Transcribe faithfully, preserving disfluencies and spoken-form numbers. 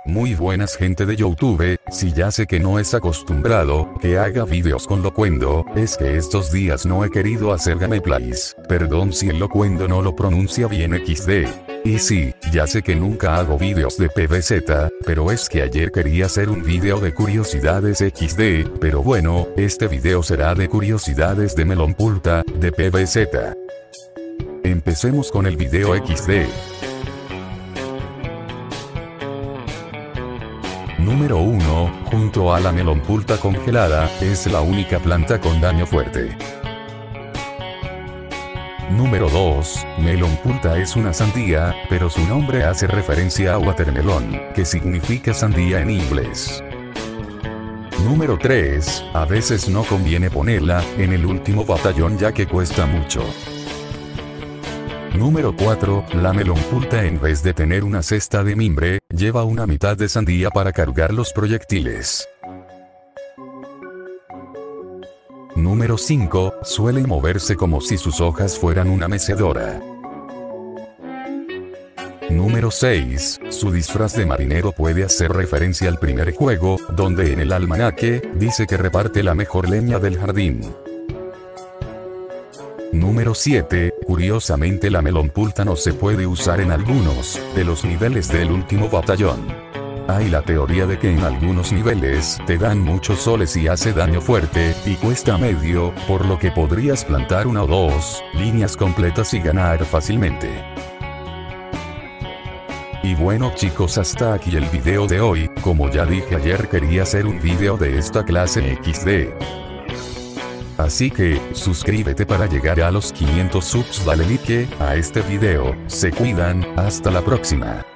Muy buenas gente de YouTube, si ya sé que no es acostumbrado, que haga vídeos con Loquendo, es que estos días no he querido hacer gameplays, perdón si el Loquendo no lo pronuncia bien equis de. Y sí, ya sé que nunca hago vídeos de P V Z, pero es que ayer quería hacer un vídeo de curiosidades equis de, pero bueno, este video será de curiosidades de Melonpulta, de P V Z. Empecemos con el video equis de. Número uno, junto a la melonpulta congelada, es la única planta con daño fuerte. Número dos, melonpulta es una sandía, pero su nombre hace referencia a watermelon, que significa sandía en inglés. Número tres, a veces no conviene ponerla en el último batallón ya que cuesta mucho. Número cuatro, la melonpulta en vez de tener una cesta de mimbre, lleva una mitad de sandía para cargar los proyectiles. Número cinco, suele moverse como si sus hojas fueran una mecedora. Número seis, su disfraz de marinero puede hacer referencia al primer juego, donde en el almanaque, dice que reparte la mejor leña del jardín. Número siete, curiosamente la melonpulta no se puede usar en algunos de los niveles del último batallón. Hay la teoría de que en algunos niveles te dan muchos soles y hace daño fuerte, y cuesta medio, por lo que podrías plantar una o dos líneas completas y ganar fácilmente. Y bueno chicos, hasta aquí el video de hoy. Como ya dije ayer, quería hacer un video de esta clase equis de. Así que, suscríbete para llegar a los quinientos subs, dale like a este video, se cuidan, hasta la próxima.